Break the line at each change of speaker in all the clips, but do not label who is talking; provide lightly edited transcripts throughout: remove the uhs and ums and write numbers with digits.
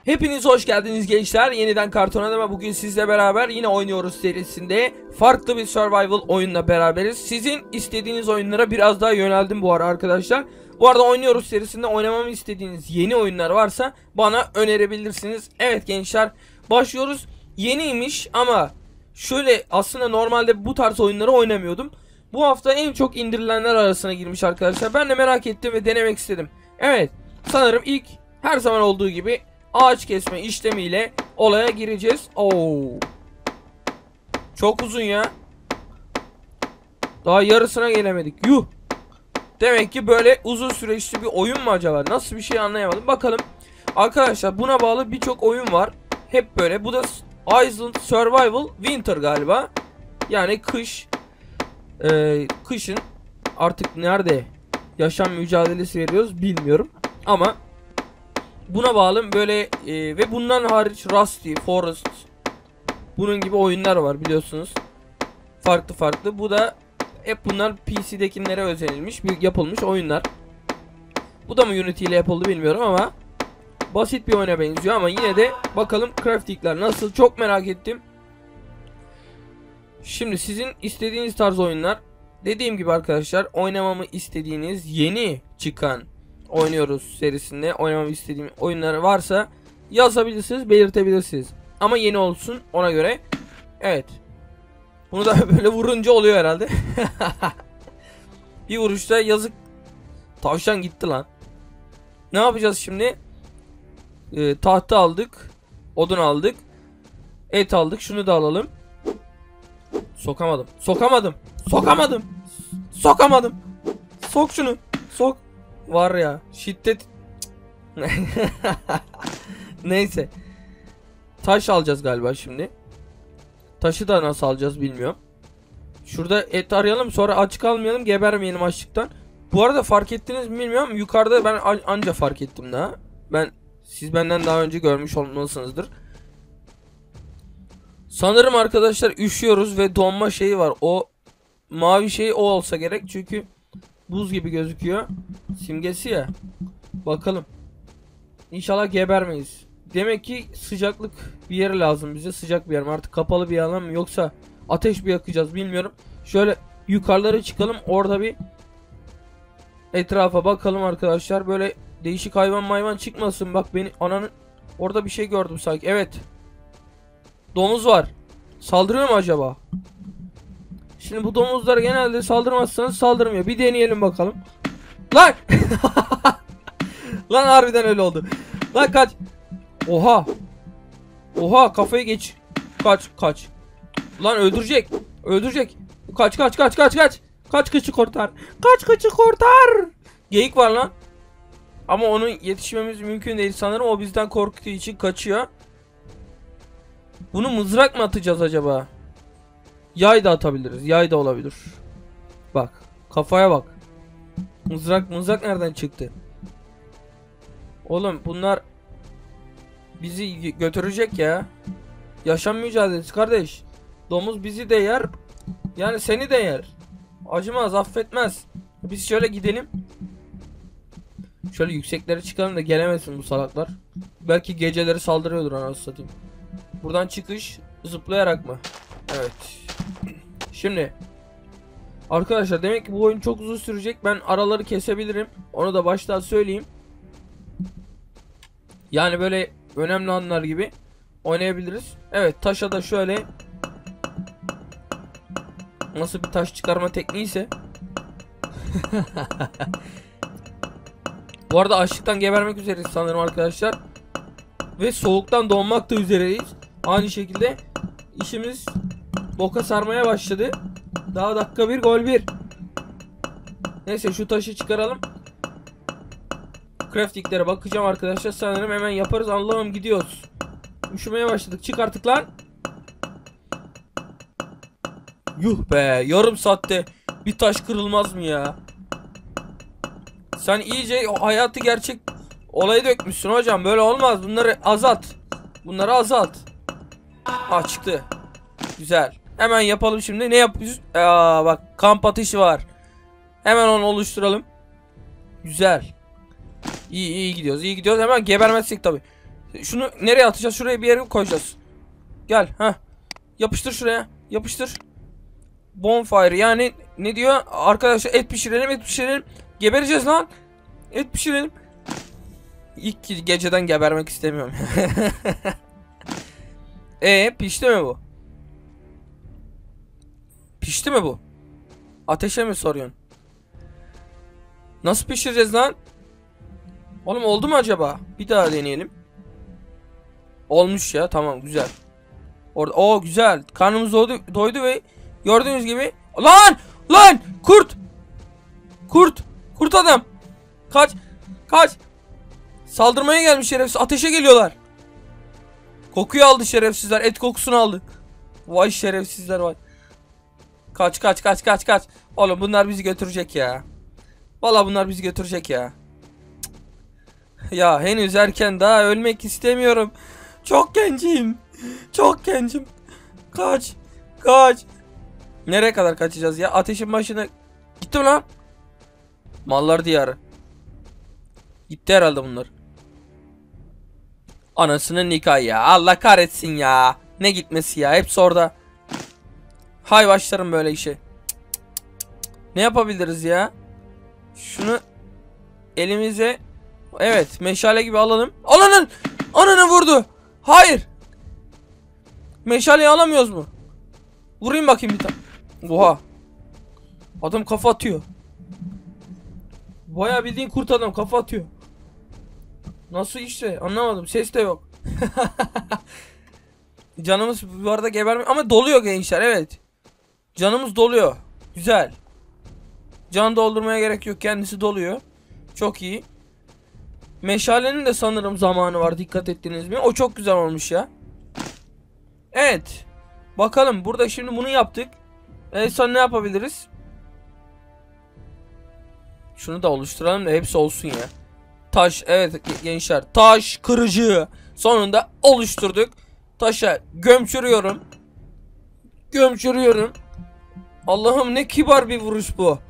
Hepiniz hoş geldiniz gençler. Yeniden Karton Adam'a bugün sizle beraber yine oynuyoruz serisinde. Farklı bir survival oyunla beraberiz. Sizin istediğiniz oyunlara biraz daha yöneldim bu ara arkadaşlar. Bu arada oynuyoruz serisinde oynamamı istediğiniz yeni oyunlar varsa bana önerebilirsiniz. Evet gençler, başlıyoruz. Yeniymiş ama şöyle, aslında normalde bu tarz oyunları oynamıyordum. Bu hafta en çok indirilenler arasına girmiş arkadaşlar. Ben de merak ettim ve denemek istedim. Evet, sanırım ilk her zaman olduğu gibi ağaç kesme işlemiyle olaya gireceğiz. Oo. Çok uzun ya. Daha yarısına gelemedik. Yuh. Demek ki böyle uzun süreçli bir oyun mu acaba? Nasıl bir şey anlayamadım. Bakalım. Arkadaşlar buna bağlı birçok oyun var. Hep böyle. Bu da Island Survival Winter galiba. Yani kış. Kışın artık nerede yaşam mücadelesi veriyoruz bilmiyorum. Ama buna bağlı böyle ve bundan hariç Rusty, Forest, bunun gibi oyunlar var biliyorsunuz. Farklı farklı. Bu da hep bunlar PC'dekilere özenilmiş, yapılmış oyunlar. Bu da mı Unity ile yapıldı bilmiyorum ama basit bir oyuna benziyor ama yine de bakalım crafting'ler nasıl, çok merak ettim. Şimdi sizin istediğiniz tarz oyunlar, dediğim gibi arkadaşlar, oynamamı istediğiniz yeni çıkan oynuyoruz serisinde oynamamı istediğim oyunlar varsa yazabilirsiniz, belirtebilirsiniz. Ama yeni olsun ona göre. Evet. Bunu da böyle vurunca oluyor herhalde. Bir vuruşta yazık. Tavşan gitti lan. Ne yapacağız şimdi? Tahta aldık. Odun aldık. Et aldık. Şunu da alalım. Sokamadım. Sokamadım. Sokamadım. Sokamadım. Sok şunu. Sok. Var ya. Şiddet. Neyse. Taş alacağız galiba şimdi. Taşı da nasıl alacağız bilmiyorum. Şurada et arayalım, sonra aç kalmayalım, gebermeyelim açlıktan. Bu arada fark ettiniz mi bilmiyorum. Yukarıda ben anca fark ettim daha. Siz benden daha önce görmüş olmalısınızdır. Sanırım arkadaşlar üşüyoruz ve donma şeyi var. O mavi şey o olsa gerek çünkü buz gibi gözüküyor. Simgesi ya. Bakalım. İnşallah gebermeyiz. Demek ki sıcaklık bir yer lazım bize. Sıcak bir yer mi? Artık kapalı bir alan mı? Yoksa ateş mi yakacağız bilmiyorum. Şöyle yukarılara çıkalım. Orada bir etrafa bakalım arkadaşlar. Böyle değişik hayvan çıkmasın. Bak beni ananın. Orada bir şey gördüm sanki. Evet. Domuz var. Saldırıyor mu acaba? Şimdi bu domuzlar genelde saldırmazsanız saldırmıyor. Bir deneyelim bakalım. Lan! Lan harbiden öyle oldu. Lan kaç. Oha. Oha, kafayı geç. Kaç. Lan öldürecek. Öldürecek. Kaç. Kaç kıçı kurtar. Kaç kıçı kurtar. Geyik var lan. Ama onun yetişmemiz mümkün değil sanırım. O bizden korktuğu için kaçıyor. Bunu mızrak mı atacağız acaba? Yay da atabiliriz. Yay da olabilir. Bak. Kafaya bak. Mızrak nereden çıktı? Oğlum bunlar bizi götürecek ya. Yaşam mücadelesi kardeş. Domuz bizi de yer. Yani seni de yer. Acımaz, affetmez. Biz şöyle gidelim. Şöyle yükseklere çıkalım da gelemesin bu salaklar. Belki geceleri saldırıyordur anasını satayım. Buradan çıkış zıplayarak mı? Evet. Şimdi arkadaşlar, demek ki bu oyun çok uzun sürecek. Ben araları kesebilirim. Onu da baştan söyleyeyim. Yani böyle önemli anlar gibi oynayabiliriz. Evet, taşa da şöyle, nasıl bir taş çıkarma tekniği ise. Bu arada açlıktan gebermek üzereyiz sanırım arkadaşlar. Ve soğuktan donmak da üzereyiz. Aynı şekilde işimiz boka sarmaya başladı. Daha dakika 1 gol 1. Neyse şu taşı çıkaralım. Craftinglere bakacağım arkadaşlar. Sanırım hemen yaparız. Allah'ım gidiyoruz. Üşümeye başladık. Çık artık lan. Yuh be. Yarım saatte bir taş kırılmaz mı ya? Sen iyice hayatı gerçek olayı dökmüşsün hocam. Böyle olmaz. Bunları azalt. Bunları azalt. Ah, çıktı. Güzel. Hemen yapalım şimdi. Ne yapıyoruz? Bak, kamp ateşi var. Hemen onu oluşturalım. Güzel. İyi gidiyoruz. Hemen gebermezsek tabii. Şunu nereye atacağız? Şuraya bir yere koyacağız. Gel. Ha. Yapıştır şuraya. Yapıştır. Bonfire yani ne diyor? Arkadaşlar et pişirelim, et pişirelim. Gebereceğiz lan. Et pişirelim. İlk geceden gebermek istemiyorum. Pişti mi bu? Pişti mi bu? Ateşe mi soruyorsun? Nasıl pişireceğiz lan? Oğlum oldu mu acaba? Bir daha deneyelim. Olmuş ya, tamam, güzel. Orada güzel. Karnımız doydu ve gördüğünüz gibi lan kurt adam. Kaç. Saldırmaya gelmiş şerefsiz. Ateşe geliyorlar. Kokuyu aldı şerefsizler. Et kokusunu aldı. Vay şerefsizler vay. Kaç. Oğlum bunlar bizi götürecek ya. Vallahi bunlar bizi götürecek ya. Ya henüz erken, daha ölmek istemiyorum. Çok gencim. Kaç. Nereye kadar kaçacağız ya? Ateşin başına. Gitti mi lan? Mallar diyarı. Gitti herhalde bunlar. Anasının nikahı ya. Allah kahretsin ya. Ne gitmesi ya? Hepsi orada. Hay başlarım böyle işe. Ne yapabiliriz ya? Şunu elimize, evet, meşale gibi alalım. Ananı vurdu. Hayır. Meşaleyi alamıyoruz mu? Vurayım bakayım bir tane. Oha. Adam kafa atıyor. Bayağı bildiğin kurt adam kafa atıyor. Nasıl işte anlamadım. Ses de yok. Canımız bu arada gebermiyor ama doluyor gençler, evet. Canımız doluyor. Güzel. Can doldurmaya gerek yok, kendisi doluyor. Çok iyi. Meşalenin de sanırım zamanı var, dikkat ettiniz mi? O çok güzel olmuş ya. Evet. Bakalım burada şimdi bunu yaptık. Son ne yapabiliriz? Şunu da oluşturalım da hepsi olsun ya. Taş, evet gençler, taş kırıcı sonunda oluşturduk. Taşa gömçürüyorum. Allah'ım ne kibar bir vuruş bu.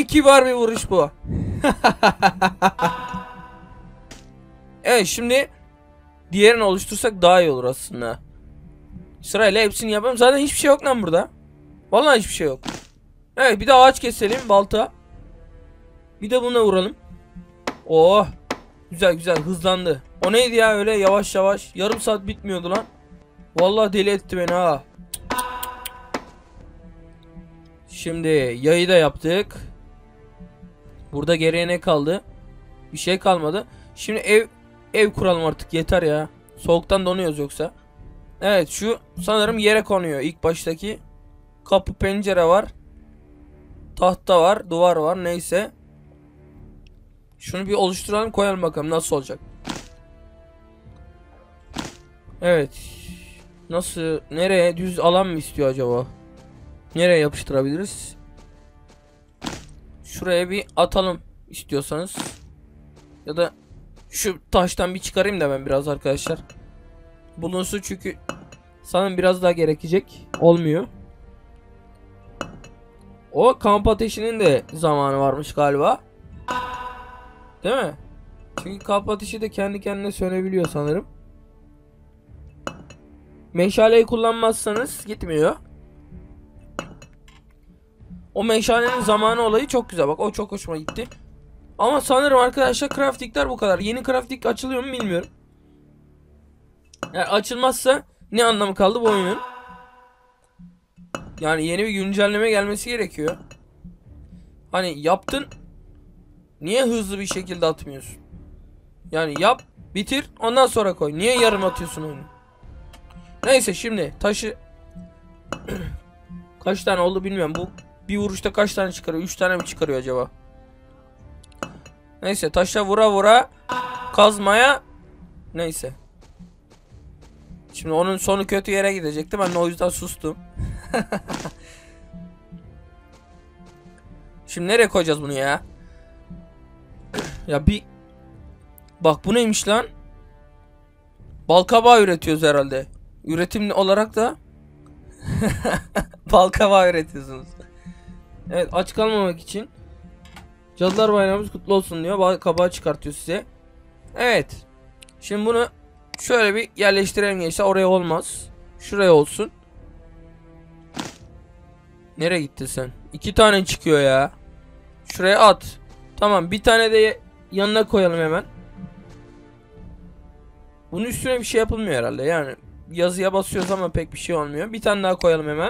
Evet, şimdi diğerini oluştursak daha iyi olur aslında. Sırayla hepsini yapalım. Zaten hiçbir şey yok lan burada. Vallahi hiçbir şey yok. Evet, bir de ağaç keselim, balta. Bir de buna vuralım. Oh. Güzel hızlandı. O neydi ya öyle yavaş. Yarım saat bitmiyordu lan. Vallahi deli etti beni ha. Şimdi yayı da yaptık. Burada geriye ne kaldı? Bir şey kalmadı. Şimdi ev kuralım artık, yeter ya. Soğuktan donuyoruz yoksa. Evet, şu sanırım yere konuyor ilk baştaki. Kapı, pencere var. Tahta var, duvar var, neyse. Şunu bir oluşturalım, koyalım bakalım nasıl olacak. Evet. Nasıl, nereye, düz alan mı istiyor acaba? Nereye yapıştırabiliriz? Şuraya bir atalım istiyorsanız. Ya da şu taştan bir çıkarayım da ben biraz arkadaşlar. Bulunsun çünkü sanırım biraz daha gerekecek. Olmuyor. O kamp ateşinin de zamanı varmış galiba. Değil mi? Çünkü kamp ateşi de kendi kendine sönebiliyor sanırım. Meşaleyi kullanmazsanız gitmiyor. O meşalenin zamanı olayı çok güzel. Bak o çok hoşuma gitti. Ama sanırım arkadaşlar craftingler bu kadar. Yeni crafting açılıyor mu bilmiyorum. Yani açılmazsa ne anlamı kaldı bu oyunun? Yani yeni bir güncelleme gelmesi gerekiyor. Hani yaptın, niye hızlı bir şekilde atmıyorsun? Yani yap, bitir, ondan sonra koy. Niye yarım atıyorsun oyunu? Neyse, şimdi taşı kaç tane oldu bilmiyorum. Bu bir vuruşta kaç tane çıkarıyor? 3 tane mi çıkarıyor acaba? Neyse, taşa vura kazmaya. Neyse. Şimdi onun sonu kötü yere gidecekti. Ben de o yüzden sustum. Şimdi nereye koyacağız bunu ya? Ya bir bak, bu neymiş lan? Balkabağı üretiyoruz herhalde. Üretim olarak da balkabağı üretiyorsunuz. Evet, aç kalmamak için Cadılar Bayramımız kutlu olsun diyor. Balkabağı çıkartıyor size. Evet. Şimdi bunu Şöyle bir yerleştirelim gençler. Oraya olmaz. Şuraya olsun. Nereye gittin sen? 2 tane çıkıyor ya. Şuraya at. Tamam, bir tane de yanına koyalım hemen. Bunun üstüne bir şey yapılmıyor herhalde. Yani yazıya basıyoruz ama pek bir şey olmuyor. Bir tane daha koyalım hemen.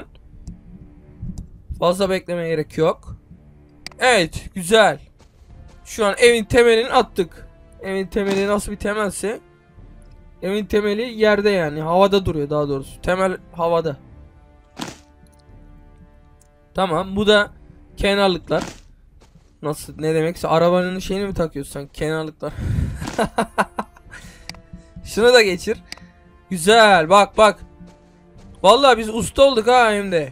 Fazla beklemeye gerek yok. Evet, güzel. Şu an evin temelini attık. Evin temeli nasıl bir temelse? Evin temeli yerde, yani havada duruyor daha doğrusu. Temel havada. Tamam, bu da kenarlıklar. Nasıl, ne demekse arabanın şeyini mi takıyorsun sen? Kenarlıklar. Şunu da geçir. Güzel, bak bak. Vallahi biz usta olduk ha hem de.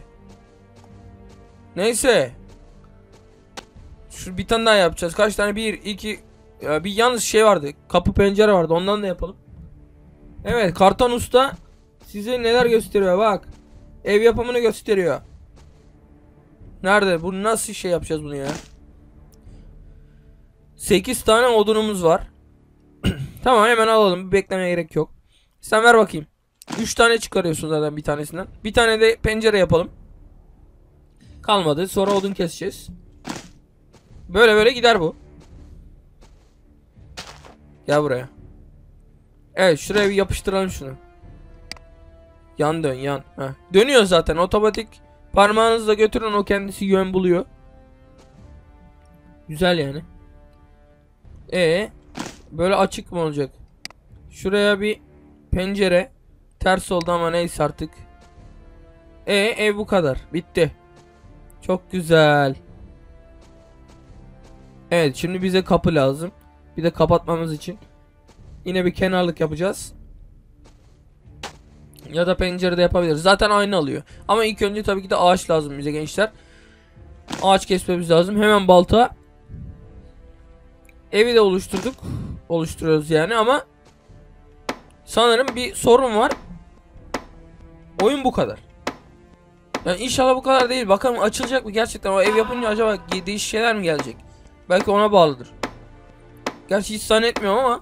Neyse. Şu bir tane daha yapacağız. Kaç tane? 1 2 ya, bir yalnız şey vardı. Kapı pencere vardı. Ondan da yapalım. Evet, Kartan Usta size neler gösteriyor bak. Ev yapımını gösteriyor. Nerede? Bu nasıl şey yapacağız bunu ya? 8 tane odunumuz var. Tamam, hemen alalım. Beklemeye gerek yok. Sen ver bakayım. 3 tane çıkarıyorsun zaten bir tanesinden. Bir tane de pencere yapalım. Kalmadı. Sonra odun keseceğiz. Böyle böyle gider bu. Gel buraya. Evet, şuraya bir yapıştıralım şunu. Yan dön, yan. Heh. Dönüyor zaten otomatik. Parmağınızla götürün, o kendisi yön buluyor. Güzel yani. Böyle açık mı olacak? Şuraya bir pencere. Ters oldu ama neyse artık. Ev bu kadar. Bitti. Çok güzel. Evet, şimdi bize kapı lazım. Bir de kapatmamız için. Yine bir kenarlık yapacağız. Ya da pencerede yapabiliriz. Zaten aynı alıyor. Ama ilk önce tabii ki de ağaç lazım bize gençler. Ağaç kesmemiz lazım. Hemen balta. Evi de oluşturduk. Oluşturuyoruz yani ama sanırım bir sorun var. Oyun bu kadar. Yani inşallah bu kadar değil. Bakalım açılacak mı gerçekten? O ev yapınca acaba değişik şeyler mi gelecek? Belki ona bağlıdır. Gerçi hiç zannetmiyorum ama.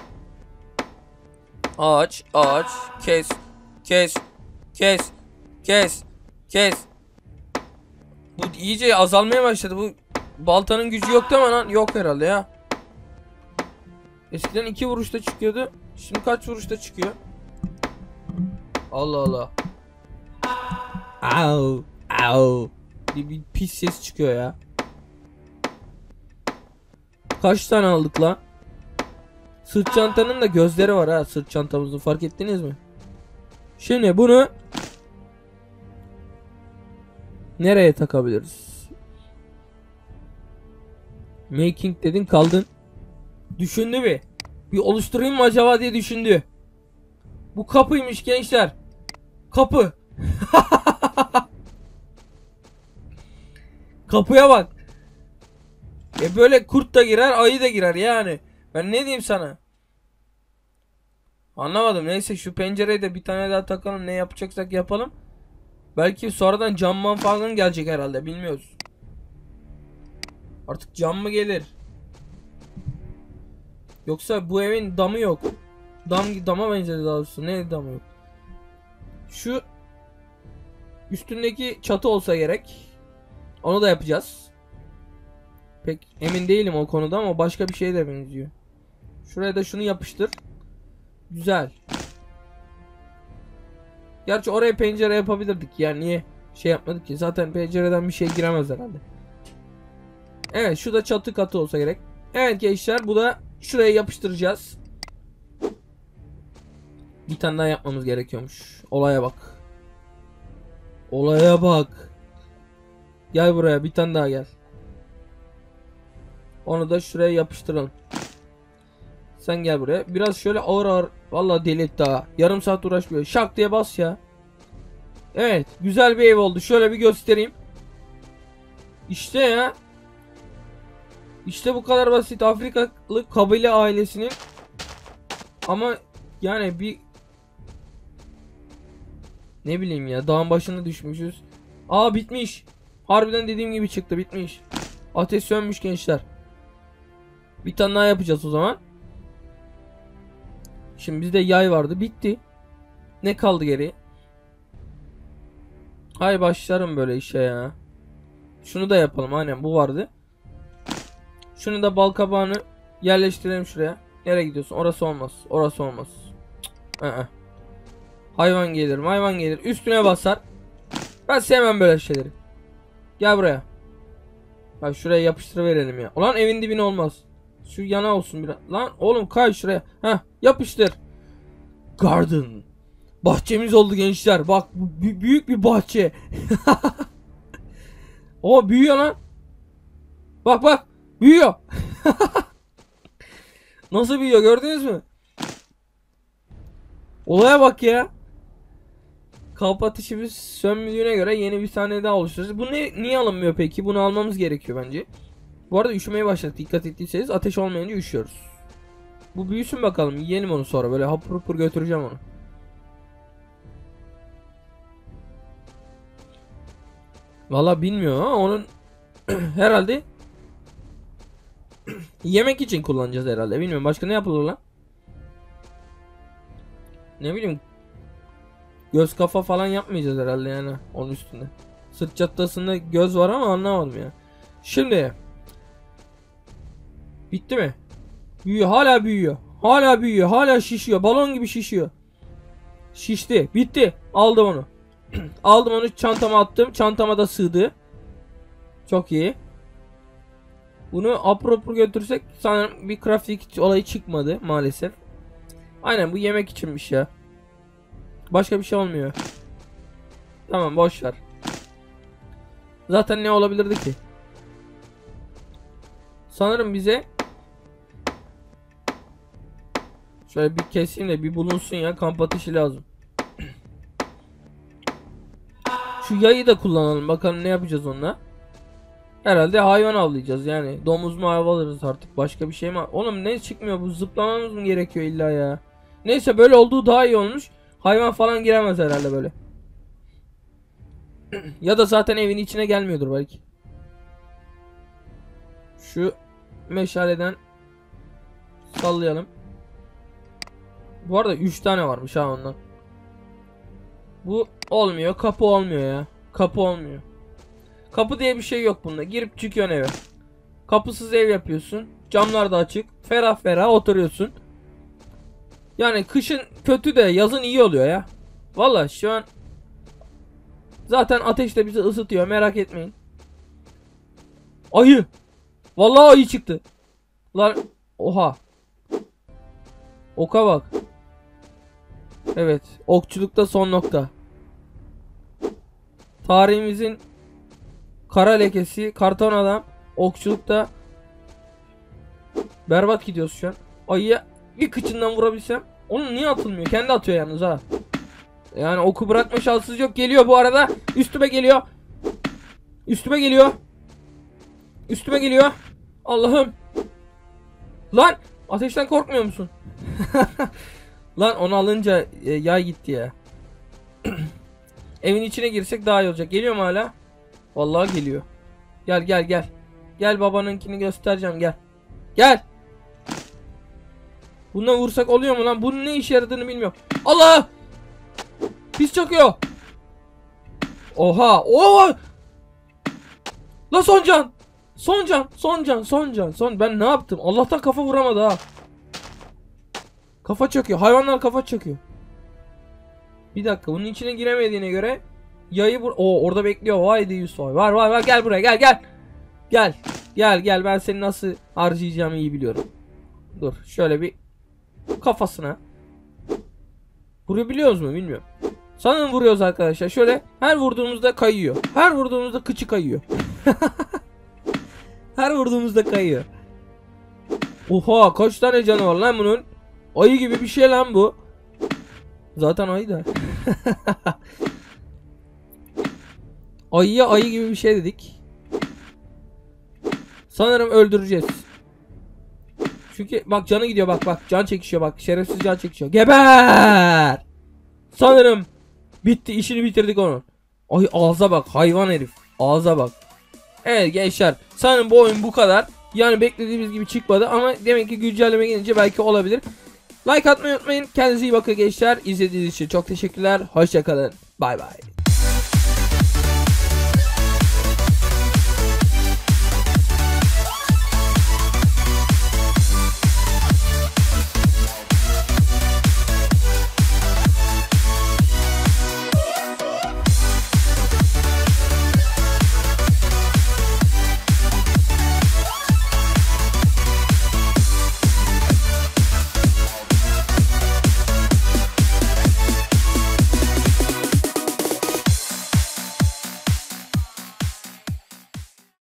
Ağaç, ağaç, kes, kes, kes, kes, kes. Bu iyice azalmaya başladı. Bu baltanın gücü yok değil mi lan? Yok herhalde ya. Eskiden 2 vuruşta çıkıyordu. Şimdi kaç vuruşta çıkıyor? Allah Allah. Au, au. Bir pis ses çıkıyor ya. Kaç tane aldık lan? Sırt çantanın da gözleri var ha, sırt çantamızın, fark ettiniz mi? Şimdi bunu nereye takabiliriz? Making dedin kaldın. Düşündü bir. Bir oluşturayım mı acaba diye düşündü. Bu kapıymış gençler. Kapı. Kapıya bak. Böyle kurt da girer, ayı da girer yani. Ben ne diyeyim sana? Anlamadım. Neyse, şu pencereye de bir tane daha takalım. Ne yapacaksak yapalım. Belki sonradan camman falan gelecek herhalde. Bilmiyoruz. Artık cam mı gelir? Yoksa bu evin damı yok. Dama benzedi daha doğrusu. Ne damı yok? Şu üstündeki çatı olsa gerek. Onu da yapacağız. Pek emin değilim o konuda ama başka bir şeye de benziyor. Şuraya da şunu yapıştır. Güzel. Gerçi oraya pencere yapabilirdik. Yani niye şey yapmadık ki? Zaten pencereden bir şey giremez herhalde. Evet, şu da çatı katı olsa gerek. Evet gençler, bu da şuraya yapıştıracağız. Bir tane daha yapmamız gerekiyormuş. Olaya bak. Olaya bak. Gel buraya, bir tane daha gel. Onu da şuraya yapıştıralım. Sen gel buraya. Biraz şöyle ağır ağır. Vallahi deli etti ha. Yarım saat uğraşmıyor. Şak diye bas ya. Evet. Güzel bir ev oldu. Şöyle bir göstereyim. İşte ya. İşte bu kadar basit. Afrikalı kabile ailesinin. Ama yani bir ne bileyim ya. Dağın başına düşmüşüz. Aa, bitmiş. Harbiden dediğim gibi çıktı. Bitmiş. Ateş sönmüş gençler. Bir tane daha yapacağız o zaman. Şimdi bizde yay vardı. Bitti. Ne kaldı geriye? Hay başlarım böyle işe ya. Şunu da yapalım. Aynen bu vardı. Şunu da bal kabağını yerleştirelim şuraya. Nereye gidiyorsun? Orası olmaz. Orası olmaz. Hayvan gelir. Hayvan gelir. Üstüne basar. Ben sevmem böyle şeyleri. Gel buraya. Bak şuraya yapıştırıverelim ya. Ulan evin dibine olmaz. Şu yana olsun biraz. Lan oğlum kay şuraya. Heh yapıştır. Garden. Bahçemiz oldu gençler. Bak büyük bir bahçe. O büyüyor lan. Bak bak. Büyüyor. Nasıl büyüyor gördünüz mü? Olaya bak ya. Kalp atışımız sönmediğine göre yeni bir tane daha oluşturacağız. Bu niye alınmıyor peki? Bunu almamız gerekiyor bence. Bu arada üşümeye başladık. Dikkat ettiyseniz ateş olmayınca üşüyoruz. Bu büyüsün bakalım. Yiyelim onu sonra. Böyle hapur hapur götüreceğim onu. Valla bilmiyorum ama onun herhalde yemek için kullanacağız herhalde. Bilmiyorum başka ne yapılır lan? Ne bileyim. Göz kafa falan yapmayacağız herhalde yani onun üstünde. Sırt çatlasında göz var ama anlamadım ya. Şimdi bitti mi? Büyüyor, hala büyüyor. Hala büyüyor, hala şişiyor. Balon gibi şişiyor. Şişti, bitti. Aldım onu. Aldım onu, çantama attım. Çantama da sığdı. Çok iyi. Bunu apropur götürsek sanırım bir crafting olayı çıkmadı maalesef. Aynen bu yemek içinmiş ya. Başka bir şey olmuyor. Tamam boş ver. Zaten ne olabilirdi ki? Sanırım bize şöyle bir keseyim de bir bulunsun ya, kamp ateşi lazım. Şu yayı da kullanalım bakalım ne yapacağız onunla. Herhalde hayvan avlayacağız yani. Domuz mu avlarız artık, başka bir şey mi? Oğlum ne çıkmıyor bu, zıplamamız mı gerekiyor illa ya? Neyse böyle olduğu daha iyi olmuş. Hayvan falan giremez herhalde böyle. Ya da zaten evin içine gelmiyordur belki. Şu meşaleden sallayalım. Bu arada 3 tane varmış ha ondan. Bu olmuyor, kapı olmuyor ya. Kapı olmuyor. Kapı diye bir şey yok bunda. Girip çıkıyorsun eve. Kapısız ev yapıyorsun. Camlar da açık. Ferah ferah oturuyorsun. Yani kışın kötü de yazın iyi oluyor ya. Vallahi şu an zaten ateş de bizi ısıtıyor, merak etmeyin. Ayı. Vallahi ayı çıktı. Lan oha. Oka bak. Evet, okçulukta son nokta. Tarihimizin kara lekesi karton adam okçulukta berbat gidiyoruz şu an. Ayıya bir kıçından vurabilsem. Onun niye atılmıyor? Kendi atıyor yalnız ha. Yani oku bırakma şanssız yok. Geliyor bu arada. Üstüme geliyor. Üstüme geliyor. Üstüme geliyor. Allah'ım. Lan ateşten korkmuyor musun? Lan onu alınca yay gitti ya. Evin içine girsek daha iyi olacak. Geliyor mu hala? Vallahi geliyor. Gel gel gel. Gel babanınkini göstereceğim gel. Gel. Bununla vursak oluyor mu lan? Bunun ne işe yaradığını bilmiyorum. Allah! Pis çakıyor. Oha! Oha! La son can. Son can. Son can. Son can. Son. Ben ne yaptım? Allah'tan kafa vuramadı ha. Kafa çakıyor. Hayvanlar kafa çakıyor. Bir dakika. Bunun içine giremediğine göre yayı orada bekliyor. Vay Yusuf. Var var var. Gel buraya. Gel gel. Gel. Gel gel. Ben seni nasıl harcayacağımı iyi biliyorum. Dur. Şöyle bir kafasına. Vurabiliyoruz mu bilmiyorum. Sanırım vuruyoruz arkadaşlar. Şöyle her vurduğumuzda kayıyor. Her vurduğumuzda kıçı kayıyor. Her vurduğumuzda kayıyor. Oha kaç tane canı var lan bunun. Ayı gibi bir şey lan bu. Zaten ayı da. Ayıya ayı gibi bir şey dedik. Sanırım öldüreceğiz. Çünkü bak canı gidiyor, bak bak can çekişiyor, bak şerefsiz can çekişiyor. Geber! Sanırım bitti, işini bitirdik onun. Ay ağza bak, hayvan herif, ağza bak. Evet gençler, sanırım bu oyun bu kadar. Yani beklediğimiz gibi çıkmadı ama demek ki güncelleme gelince belki olabilir. Like atmayı unutmayın. Kendinize iyi bakın gençler. İzlediğiniz için çok teşekkürler. Hoşçakalın. Bay bay.